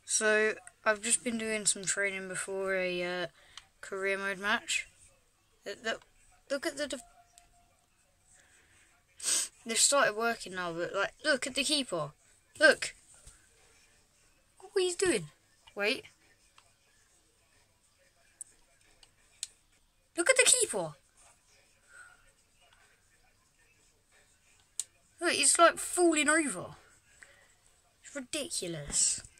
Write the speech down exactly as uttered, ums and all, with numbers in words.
So, I've just been doing some training before a uh, career mode match. Look, look at the... Def They've started working now, but like, look at the keeper. Look. Look what he's doing. Wait. Look at the keeper. Look, he's like falling over. It's ridiculous.